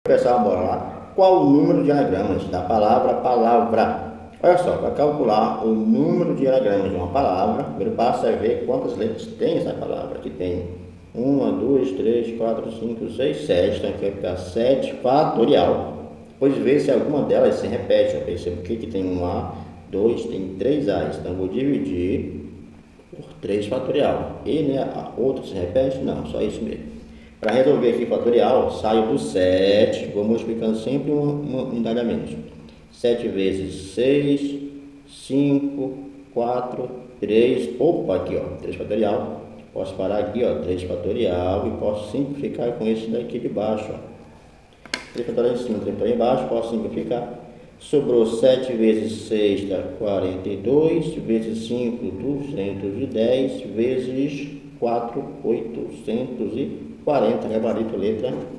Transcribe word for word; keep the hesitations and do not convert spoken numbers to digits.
Pessoal, bora lá. Qual o número de anagramas da palavra palavra? Olha só, para calcular o número de anagramas de uma palavra, o primeiro passo é ver quantas letras tem essa palavra. Aqui tem uma, duas, três, quatro, cinco, seis, sete. Então aqui vai ficar sete fatorial. Depois ver se alguma delas se repete. Eu percebo que aqui tem um A, dois, tem três A's. Então vou dividir por três fatorial. E né, a outra se repete? Não, só isso mesmo. Para resolver aqui fatorial, saio do sete, vou multiplicando sempre uma, uma unidade a menos. sete vezes seis, cinco, quatro, três, opa, aqui ó, três fatorial. Posso parar aqui ó, três fatorial e posso simplificar com esse daqui de baixo, ó. três fatorial em cima, três fatorial embaixo, posso simplificar. Sobrou sete vezes seis dá quarenta e dois, vezes cinco, duzentos e dez, vezes quatro, oitocentos e quarenta, gabarito letra